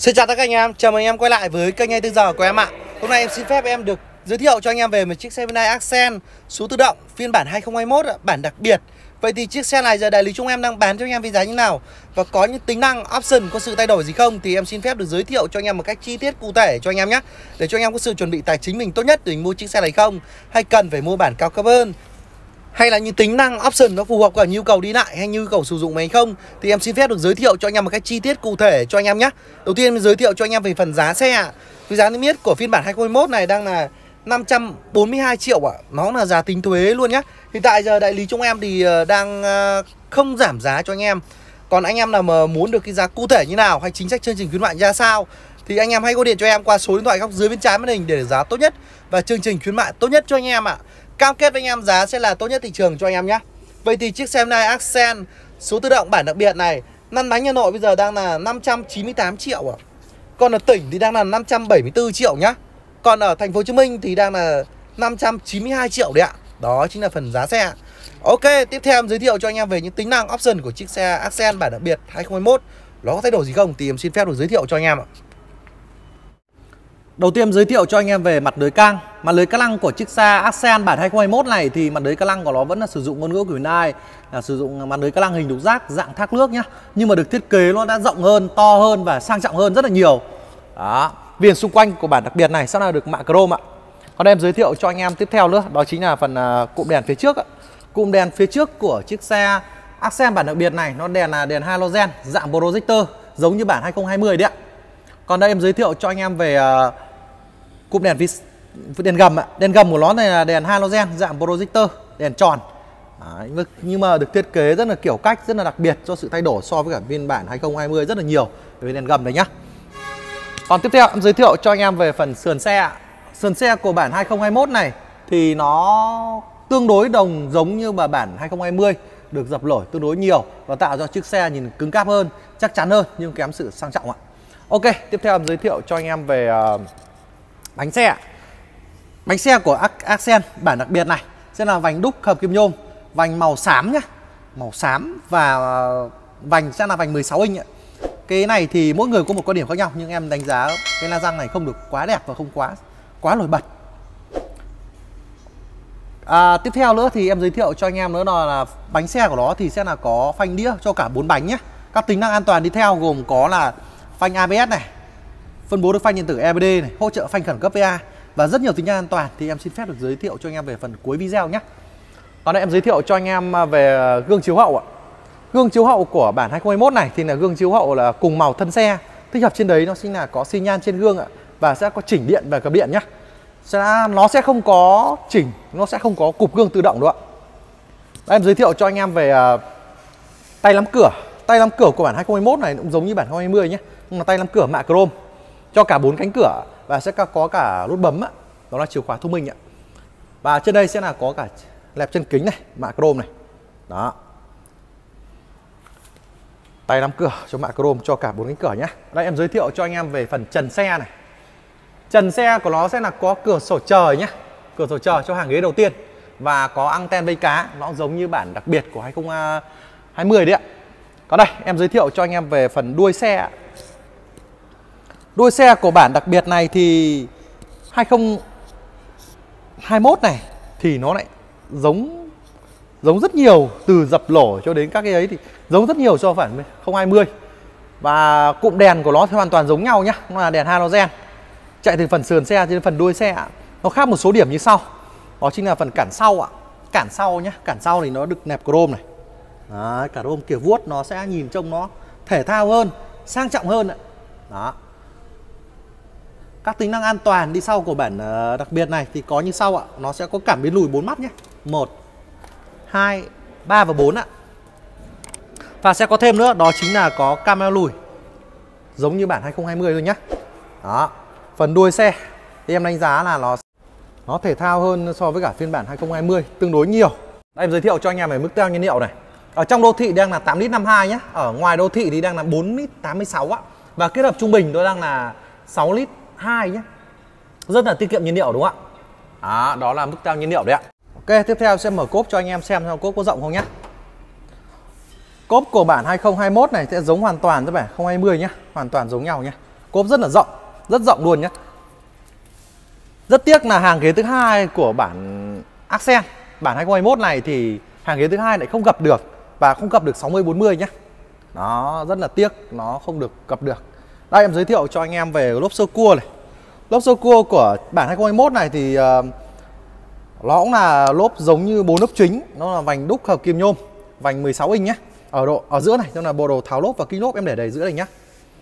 Xin chào tất cả anh em, chào mừng anh em quay lại với kênh 24 giờ của em ạ. Hôm nay em xin phép em được giới thiệu cho anh em về một chiếc xe Hyundai Accent số tự động phiên bản 2021 bản đặc biệt. Vậy thì chiếc xe này giờ đại lý chúng em đang bán cho anh em với giá như nào và có những tính năng option có sự thay đổi gì không thì em xin phép được giới thiệu cho anh em một cách chi tiết cụ thể cho anh em nhé, để cho anh em có sự chuẩn bị tài chính mình tốt nhất để mua chiếc xe này không, hay cần phải mua bản cao cấp hơn, hay là những tính năng option nó phù hợp cả nhu cầu đi lại hay nhu cầu sử dụng máy không, thì em xin phép được giới thiệu cho anh em một cách chi tiết cụ thể cho anh em nhé. Đầu tiên em giới thiệu cho anh em về phần giá xe. Với giá niêm yết của phiên bản 2021 này đang là 542 triệu ạ. Nó là giá tính thuế luôn nhé. Hiện tại giờ đại lý chúng em thì đang không giảm giá cho anh em. Còn anh em nào mà muốn được cái giá cụ thể như nào hay chính sách chương trình khuyến mại ra sao thì anh em hãy gọi điện cho em qua số điện thoại góc dưới bên trái màn hình để giá tốt nhất và chương trình khuyến mại tốt nhất cho anh em ạ. Cam kết với anh em giá sẽ là tốt nhất thị trường cho anh em nhé. Vậy thì chiếc xe Hyundai Accent số tự động bản đặc biệt này lăn bánh Hà Nội bây giờ đang là 598 triệu ạ. Còn ở tỉnh thì đang là 574 triệu nhá. Còn ở thành phố Hồ Chí Minh thì đang là 592 triệu đấy ạ. Đó chính là phần giá xe. Ok, tiếp theo em giới thiệu cho anh em về những tính năng option của chiếc xe Accent bản đặc biệt 2021. Nó có thay đổi gì không thì em xin phép được giới thiệu cho anh em ạ. Đầu tiên giới thiệu cho anh em về mặt lưới cang. Mặt lưới ca lăng của chiếc xe Accent bản 2021 này thì mặt lưới ca lăng của nó vẫn là sử dụng ngôn ngữ của Hyundai, là sử dụng mặt lưới ca lăng hình lục giác dạng thác nước nhá. Nhưng mà được thiết kế nó đã rộng hơn, to hơn và sang trọng hơn rất là nhiều. Đó. Viền xung quanh của bản đặc biệt này sẽ là được mạ chrome ạ. Còn em giới thiệu cho anh em tiếp theo nữa, đó chính là phần cụm đèn phía trước ạ. Cụm đèn phía trước của chiếc xe Accent bản đặc biệt này nó đèn là đèn halogen dạng projector giống như bản 2020 đấy ạ. Còn đây em giới thiệu cho anh em về cụm đèn đèn gầm ạ. Đèn gầm của nó này là đèn halogen dạng projector, đèn tròn. Đấy, nhưng mà được thiết kế rất là kiểu cách, rất là đặc biệt do sự thay đổi so với cả phiên bản 2020 rất là nhiều về đèn gầm này nhá. Còn tiếp theo em giới thiệu cho anh em về phần sườn xe ạ. Sườn xe của bản 2021 này thì nó tương đối giống như bản 2020, được dập nổi tương đối nhiều và tạo cho chiếc xe nhìn cứng cáp hơn, chắc chắn hơn nhưng kém sự sang trọng ạ. Ok, tiếp theo em giới thiệu cho anh em về bánh xe. Bánh xe của Accent bản đặc biệt này sẽ là vành đúc hợp kim nhôm, vành màu xám nhá, màu xám và vành sẽ là vành 16 inch ạ. Cái này thì mỗi người có một quan điểm khác nhau nhưng em đánh giá cái la răng này không được quá đẹp và không quá nổi bật. Tiếp theo nữa thì em giới thiệu cho anh em nữa là bánh xe của nó thì sẽ là có phanh đĩa cho cả 4 bánh nhé. Các tính năng an toàn đi theo gồm có là phanh ABS này, phân bố được phanh điện tử EBD này, hỗ trợ phanh khẩn cấp VA và rất nhiều tính năng an toàn thì em xin phép được giới thiệu cho anh em về phần cuối video nhé. Còn đây em giới thiệu cho anh em về gương chiếu hậu ạ. Gương chiếu hậu của bản 2021 này thì là gương chiếu hậu là cùng màu thân xe, tích hợp trên đấy nó chính là có xi nhan trên gương ạ và sẽ có chỉnh điện và cắm điện nhé. Nó sẽ không có chỉnh, nó sẽ không có cụp gương tự động đâu ạ. Đây, em giới thiệu cho anh em về tay nắm cửa. Tay nắm cửa của bản 2021 này cũng giống như bản 2020 nhé, nhưng mà tay nắm cửa mạ chrome cho cả 4 cánh cửa và sẽ có cả nút bấm ạ. Đó là chìa khóa thông minh ạ. Và trên đây sẽ là có cả lẹp chân kính này, mạ chrome này. Đó. Tay nắm cửa cho mạ chrome cho cả 4 cánh cửa nhé. Đây em giới thiệu cho anh em về phần trần xe này. Trần xe của nó sẽ là có cửa sổ trời nhé, cửa sổ trời cho hàng ghế đầu tiên và có anten vây cá, nó giống như bản đặc biệt của 2020 đấy ạ. Còn đây em giới thiệu cho anh em về phần đuôi xe. Đuôi xe của bản đặc biệt này thì 2021 này thì nó lại giống rất nhiều, từ dập lỗ cho đến các cái ấy thì giống rất nhiều so với bản 2020. Và cụm đèn của nó thì hoàn toàn giống nhau nhé, nó là đèn halogen chạy từ phần sườn xe đến phần đuôi xe ạ. Nó khác một số điểm như sau, đó chính là phần cản sau ạ. Cản sau nhé, cản sau thì nó được nẹp chrome này. Đấy, cả rôm kiểu vuốt nó sẽ nhìn trông nó thể thao hơn, sang trọng hơn ạ. Đó. Các tính năng an toàn đi sau của bản đặc biệt này thì có như sau ạ. Nó sẽ có cảm biến lùi 4 mắt nhé, 1, 2, 3 và 4 ạ. Và sẽ có thêm nữa, đó chính là có camera lùi giống như bản 2020 thôi nhé. Đó. Phần đuôi xe thì em đánh giá là nó thể thao hơn so với cả phiên bản 2020 tương đối nhiều. Đây em giới thiệu cho anh em về mức tiêu nhiên liệu này. Ở trong đô thị đang là 8 lít 52 nhé. Ở ngoài đô thị thì đang là 4 lít 86 á. Và kết hợp trung bình nó đang là 6 lít 2 nhé. Rất là tiết kiệm nhiên liệu đúng không ạ? Đó là mức tiêu nhiên liệu đấy ạ. Ok, tiếp theo sẽ mở cốp cho anh em xem cốp có rộng không nhé. Cốp của bản 2021 này sẽ giống hoàn toàn với bản 2020 nhé, hoàn toàn giống nhau nhé. Cốp rất rộng luôn nhé. Rất tiếc là hàng ghế thứ hai của bản Accent, bản 2021 này thì hàng ghế thứ hai lại không gặp được, và không gặp được 60-40 nhé. Đó, rất là tiếc nó không được gặp được. Đây em giới thiệu cho anh em về lốp sơ cua này. Lốp sơ cua của bản 2021 này thì nó cũng là lốp giống như 4 lốp chính, nó là vành đúc hợp kim nhôm, vành 16 inch nhé. Ở giữa này, đó là bộ đồ tháo lốp và kính lốp em để đầy giữa này nhé.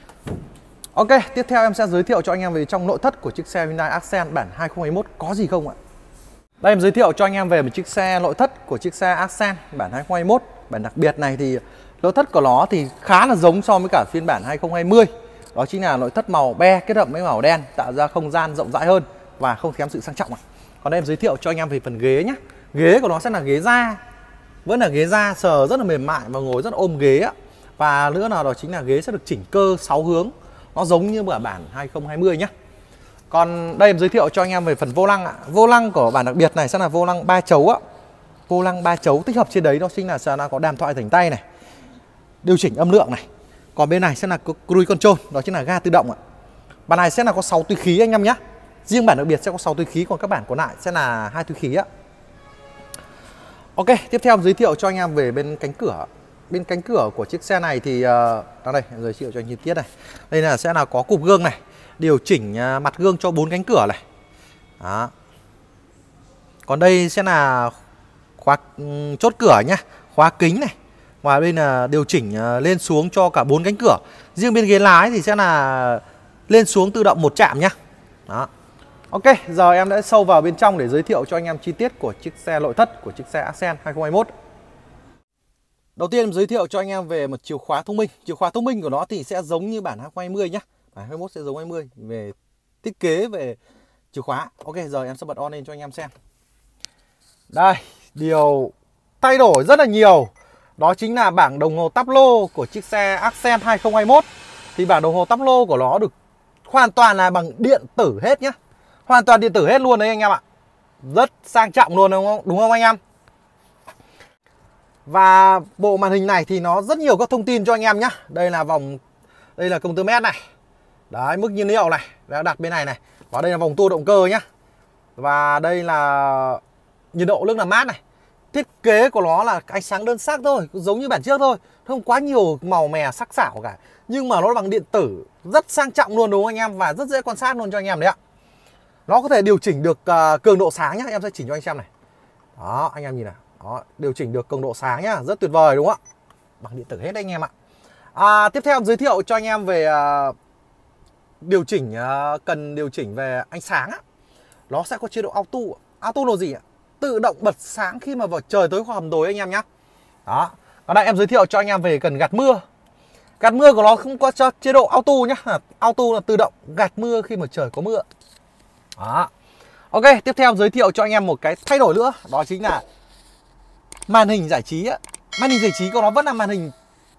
Ok, tiếp theo em sẽ giới thiệu cho anh em về trong nội thất của chiếc xe Hyundai Accent bản 2021 có gì không ạ. Đây em giới thiệu cho anh em về một chiếc xe nội thất của chiếc xe Accent bản 2021. Bản đặc biệt này thì nội thất của nó thì khá là giống so với cả phiên bản 2020. Đó chính là nội thất màu be kết hợp với màu đen, tạo ra không gian rộng rãi hơn và không kém sự sang trọng. Còn đây em giới thiệu cho anh em về phần ghế nhé. Ghế của nó sẽ là ghế da, vẫn là ghế da, sờ rất là mềm mại và ngồi rất là ôm ghế ạ. Và nữa là đó chính là ghế sẽ được chỉnh cơ 6 hướng, nó giống như bản 2020 nhé. Còn đây em giới thiệu cho anh em về phần vô lăng ạ. Vô lăng của bản đặc biệt này sẽ là vô lăng 3 chấu ạ. Vô lăng 3 chấu tích hợp trên đấy đó chính là sẽ có đàm thoại thành tay này, điều chỉnh âm lượng này. Còn bên này sẽ là cruise control, đó chính là ga tự động ạ. Bản này sẽ là có 6 túi khí anh em nhé. Riêng bản đặc biệt sẽ có 6 túi khí, còn các bản còn lại sẽ là 2 túi khí ạ. Ok, tiếp theo giới thiệu cho anh em về bên cánh cửa. Bên cánh cửa của chiếc xe này thì đây em giới thiệu cho anh chi tiết này. Đây là sẽ là có cụp gương này, điều chỉnh mặt gương cho 4 cánh cửa này. Đó. Còn đây sẽ là khóa chốt cửa nhá, khóa kính này. Và đây là điều chỉnh lên xuống cho cả 4 cánh cửa. Riêng bên ghế lái thì sẽ là lên xuống tự động 1 chạm nhá. Đó. Ok, giờ em đã sâu vào bên trong để giới thiệu cho anh em chi tiết của chiếc xe nội thất của chiếc xe Accent 2021. Đầu tiên em giới thiệu cho anh em về một chìa khóa thông minh. Chìa khóa thông minh của nó thì sẽ giống như bản 2020 nhá. Bản 2021 sẽ giống 20 về thiết kế về chìa khóa. Ok, giờ em sẽ bật on lên cho anh em xem. Đây, điều thay đổi rất là nhiều. Đó chính là bảng đồng hồ táp lô của chiếc xe Accent 2021. Thì bảng đồng hồ táp lô của nó được hoàn toàn là bằng điện tử hết nhá. Hoàn toàn điện tử hết luôn đấy anh em ạ. Rất sang trọng luôn đúng không anh em? Và bộ màn hình này thì nó rất nhiều các thông tin cho anh em nhá. Đây là đây là công tơ mét này. Đấy, mức nhiên liệu này đã đặt bên này này. Và đây là vòng tua động cơ nhá. Và đây là nhiệt độ nước làm mát này. Thiết kế của nó là ánh sáng đơn sắc thôi, giống như bản trước thôi, không quá nhiều màu mè sắc sảo cả. Nhưng mà nó bằng điện tử, rất sang trọng luôn đúng không anh em, và rất dễ quan sát luôn cho anh em đấy ạ. Nó có thể điều chỉnh được cường độ sáng nhá, em sẽ chỉnh cho anh xem này. Đó, anh em nhìn nào. Đó, điều chỉnh được cường độ sáng nhá, rất tuyệt vời đúng không ạ? Bằng điện tử hết đấy anh em ạ. Tiếp theo giới thiệu cho anh em về điều chỉnh, cần điều chỉnh về ánh sáng á. Nó sẽ có chế độ auto. Auto là gì ạ? Tự động bật sáng khi mà vào trời tối hoặc hầm tối anh em nhé. Đó. Còn đây em giới thiệu cho anh em về cần gạt mưa. Gạt mưa của nó không có cho chế độ auto nhé. Auto là tự động gạt mưa khi mà trời có mưa. Đó. Ok, tiếp theo giới thiệu cho anh em một cái thay đổi nữa. Đó chính là màn hình giải trí á. Màn hình giải trí của nó vẫn là màn hình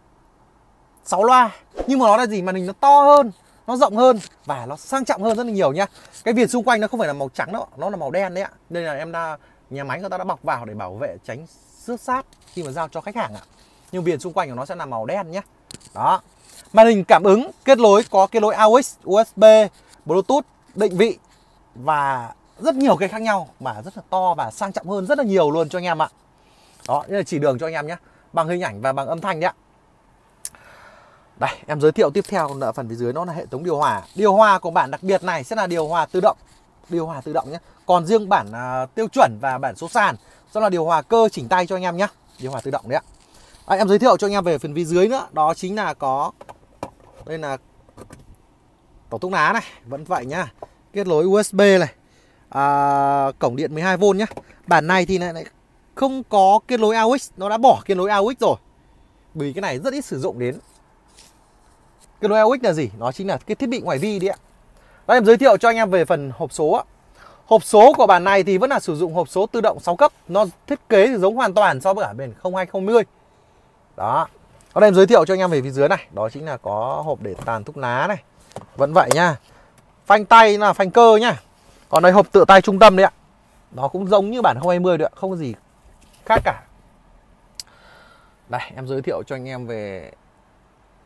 6 loa, nhưng mà nó là gì? Màn hình nó to hơn, nó rộng hơn và nó sang trọng hơn rất là nhiều nhá. Cái viền xung quanh nó không phải là màu trắng đâu, nó là màu đen đấy ạ. Đây là nhà máy người ta đã bọc vào để bảo vệ tránh xước sát khi mà giao cho khách hàng ạ. Nhưng viền xung quanh của nó sẽ là màu đen nhé. Đó. Màn hình cảm ứng có kết nối AUX, USB, Bluetooth, định vị và rất nhiều cái khác nhau, mà rất là to và sang trọng hơn rất là nhiều luôn cho anh em ạ. Đó, đây là chỉ đường cho anh em nhé, bằng hình ảnh và bằng âm thanh đấy ạ. Đây, em giới thiệu tiếp theo ở phần phía dưới nó là hệ thống điều hòa. Điều hòa của bản đặc biệt này sẽ là điều hòa tự động. Điều hòa tự động nhé. Còn riêng bản tiêu chuẩn và bản số sàn sẽ là điều hòa cơ chỉnh tay cho anh em nhé. Điều hòa tự động đấy ạ. Em giới thiệu cho anh em về phần phía dưới nữa. Đó chính là có đây là tổ thuốc lá này, vẫn vậy nhá. Kết nối USB này, cổng điện 12V nhé. Bản này thì lại không có kết nối AUX, nó đã bỏ kết nối AUX rồi. Vì cái này rất ít sử dụng đến. Kết nối AUX là gì? Nó chính là cái thiết bị ngoại vi đấy ạ. Đây, em giới thiệu cho anh em về phần hộp số ạ. Hộp số của bản này thì vẫn là sử dụng hộp số tự động 6 cấp. Nó thiết kế thì giống hoàn toàn so với cả bên 0220. Đó. Ở đây em giới thiệu cho anh em về phía dưới này. Đó chính là có hộp để tàn thuốc lá này. Vẫn vậy nha. Phanh tay là phanh cơ nhá. Còn đây hộp tựa tay trung tâm đấy ạ. Nó cũng giống như bản 2020 đấy ạ. Không có gì khác cả. Đây, em giới thiệu cho anh em về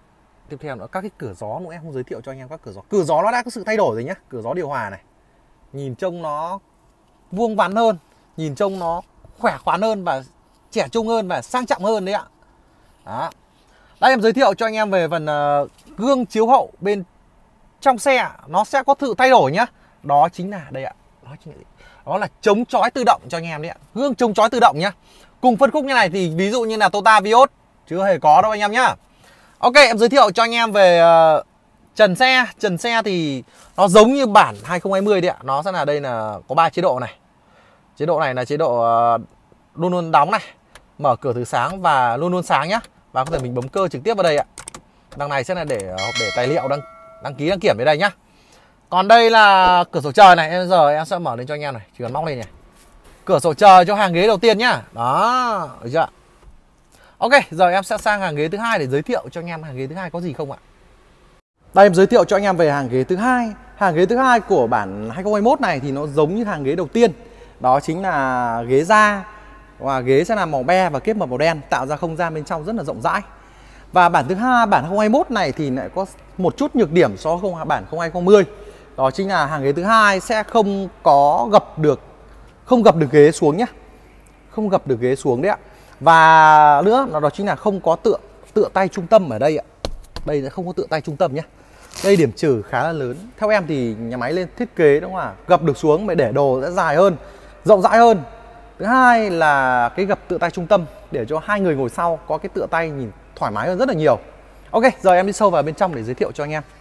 tiếp theo nữa các cái cửa gió nữa, em không giới thiệu cho anh em các cửa gió. Cửa gió nó đã có sự thay đổi rồi nhá. Cửa gió điều hòa này nhìn trông nó vuông vắn hơn, nhìn trông nó khỏe khoắn hơn và trẻ trung hơn và sang trọng hơn đấy ạ. Đó. Đây em giới thiệu cho anh em về phần gương chiếu hậu bên trong xe, nó sẽ có sự thay đổi nhá. Đó chính là đây ạ. Đó là chống chói tự động cho anh em đấy ạ. Gương chống chói tự động nhá. Cùng phân khúc như này thì ví dụ như là Toyota Vios chứ hề có đâu anh em nhá. Ok, em giới thiệu cho anh em về trần xe. Trần xe thì nó giống như bản 2020 đấy ạ. Nó sẽ là đây là có 3 chế độ này. Chế độ này là chế độ luôn luôn đóng này, mở cửa từ sáng và luôn luôn sáng nhá. Và có thể mình bấm cơ trực tiếp vào đây ạ. Đằng này sẽ là để tài liệu đăng ký đăng kiểm ở đây nhá. Còn đây là cửa sổ trời này, giờ em sẽ mở lên cho anh em này, chỉ cần móc lên này. Cửa sổ trời cho hàng ghế đầu tiên nhá. Đó, được chưa? Ok, giờ em sẽ sang hàng ghế thứ hai để giới thiệu cho anh em hàng ghế thứ hai có gì không ạ? Đây em giới thiệu cho anh em về hàng ghế thứ hai. Hàng ghế thứ hai của bản 2021 này thì nó giống như hàng ghế đầu tiên. Đó chính là ghế da, và ghế sẽ là màu be và kết màu đen, tạo ra không gian bên trong rất là rộng rãi. Và bản thứ hai, bản 2021 này thì lại có một chút nhược điểm so với bản 2020. Đó chính là hàng ghế thứ hai sẽ không gập được ghế xuống nhé. Không gập được ghế xuống đấy ạ. Và nữa đó chính là không có tựa tay trung tâm ở đây ạ. Đây sẽ không có tựa tay trung tâm nhé. Đây điểm trừ khá là lớn. Theo em thì nhà máy lên thiết kế đúng không ạ? Gập được xuống mà để đồ sẽ dài hơn, rộng rãi hơn. Thứ hai là cái gập tựa tay trung tâm để cho hai người ngồi sau có cái tựa tay nhìn thoải mái hơn rất là nhiều. Ok, giờ em đi sâu vào bên trong để giới thiệu cho anh em.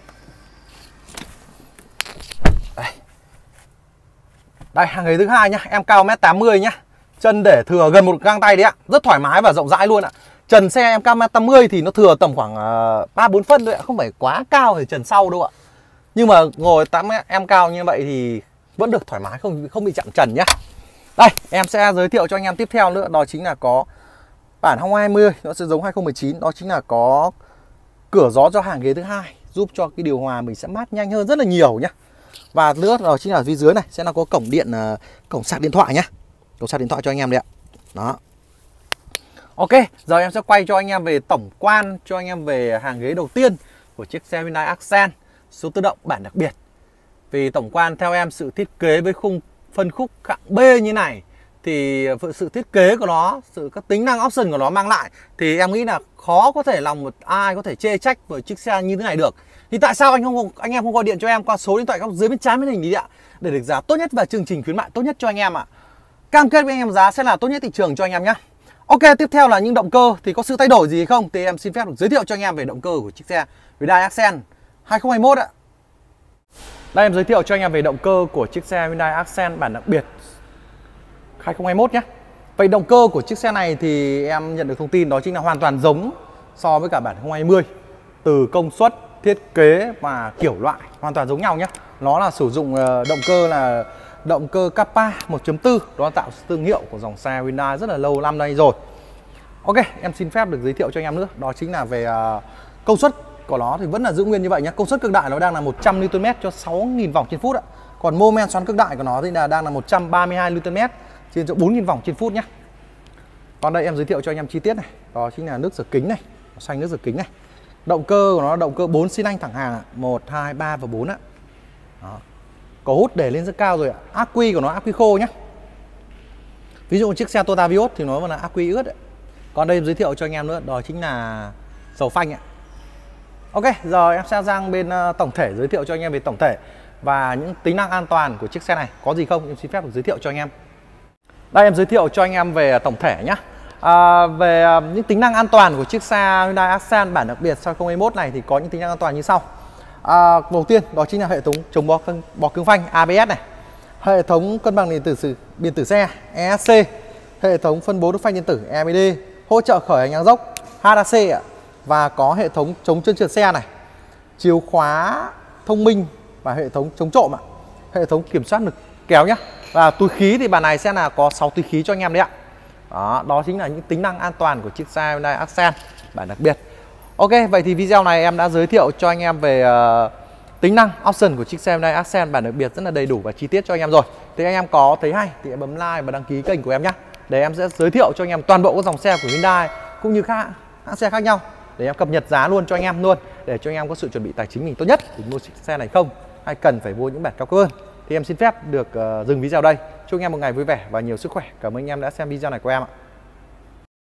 Đây, hàng ghế thứ hai nhá, em cao 1m80 nhá. Chân để thừa gần một gang tay đấy ạ, rất thoải mái và rộng rãi luôn ạ. Trần xe em cao 1m80 thì nó thừa tầm khoảng 3-4 phân thôi ạ, không phải quá cao thì trần sau đâu ạ. Nhưng mà ngồi 8m cao như vậy thì vẫn được thoải mái, không bị chạm trần nhá. Đây, em sẽ giới thiệu cho anh em tiếp theo nữa, đó chính là có bản 2020, nó sẽ giống 2019, đó chính là có cửa gió cho hàng ghế thứ hai, giúp cho cái điều hòa mình sẽ mát nhanh hơn rất là nhiều nhá. Và nữa đó chính là phía dưới này sẽ là có cổng điện, cổng sạc điện thoại nhá. Cổng sạc điện thoại cho anh em đấy ạ. Đó. Ok, giờ em sẽ quay cho anh em về tổng quan, cho anh em về hàng ghế đầu tiên của chiếc xe Hyundai Accent số tự động bản đặc biệt. Vì tổng quan theo em, sự thiết kế với phân khúc hạng B như này thì sự thiết kế của nó, các tính năng option của nó mang lại thì em nghĩ là khó có thể lòng một ai có thể chê trách với chiếc xe như thế này được. Thì tại sao anh em không gọi điện cho em qua số điện thoại góc dưới bên trái màn hình đi ạ, để được giá tốt nhất và chương trình khuyến mại tốt nhất cho anh em ạ. Cam kết với anh em giá sẽ là tốt nhất thị trường cho anh em nhé. Ok, tiếp theo là những động cơ thì có sự thay đổi gì không thì em xin phép được giới thiệu cho anh em về động cơ của chiếc xe Hyundai Accent 2021 ạ. Đây em giới thiệu cho anh em về động cơ của chiếc xe Hyundai Accent bản đặc biệt 2021 nhé. Vậy động cơ của chiếc xe này thì em nhận được thông tin đó chính là hoàn toàn giống so với cả bản 2020. Từ công suất, thiết kế và kiểu loại hoàn toàn giống nhau nhé. Nó là sử dụng động cơ Kappa 1.4, đó tạo thương hiệu của dòng xe Hyundai rất là lâu năm đây rồi. Ok, em xin phép được giới thiệu cho anh em nữa, đó chính là về công suất của nó thì vẫn là giữ nguyên như vậy nhé. Công suất cực đại nó đang là 100 Nm cho 6.000 vòng trên phút ạ. Còn mô men xoắn cực đại của nó thì đang là 132 Nm trên cho 4.000 vòng trên phút nhé. Còn đây em giới thiệu cho anh em chi tiết này, đó chính là nước rửa kính này, xanh nước rửa kính này. Động cơ của nó là động cơ 4 xi lanh thẳng hàng, 1, 2, 3 và 4 ạ. Đó. Có hút để lên rất cao rồi ạ. Ắc quy của nó ắc quy khô nhé. Ví dụ chiếc xe Toyota Vios thì nó vẫn là ắc quy ướt ấy. Còn đây em giới thiệu cho anh em nữa, đó chính là dầu phanh ạ. Ok, giờ em sẽ sang bên tổng thể, giới thiệu cho anh em về tổng thể và những tính năng an toàn của chiếc xe này có gì không, em xin phép được giới thiệu cho anh em. Đây em giới thiệu cho anh em về tổng thể nhé. Về những tính năng an toàn của chiếc xe Hyundai Accent bản đặc biệt sau 2021 này thì có những tính năng an toàn như sau. Đầu tiên đó chính là hệ thống chống bó cứng phanh ABS này, hệ thống cân bằng điện tử xe ESC, hệ thống phân bố nước phanh điện tử EBD, hỗ trợ khởi hành ngang dốc HAC và có hệ thống chống trơn trượt xe này, chìa khóa thông minh và hệ thống chống trộm ạ, hệ thống kiểm soát lực kéo nhé. Và túi khí thì bản này sẽ là có 6 túi khí cho anh em đấy ạ. Đó chính là những tính năng an toàn của chiếc xe Hyundai Accent bản đặc biệt. Ok, vậy thì video này em đã giới thiệu cho anh em về tính năng option của chiếc xe Hyundai Accent bản đặc biệt rất là đầy đủ và chi tiết cho anh em rồi. Thì anh em có thấy hay thì bấm like và đăng ký kênh của em nhé, để em sẽ giới thiệu cho anh em toàn bộ các dòng xe của Hyundai cũng như các hãng xe khác nhau để em cập nhật giá luôn cho anh em luôn, để cho anh em có sự chuẩn bị tài chính mình tốt nhất để mua chiếc xe này không, hay cần phải mua những bản cao cấp hơn. Thì em xin phép được dừng video đây. Chúc anh em một ngày vui vẻ và nhiều sức khỏe. Cảm ơn anh em đã xem video này của em ạ.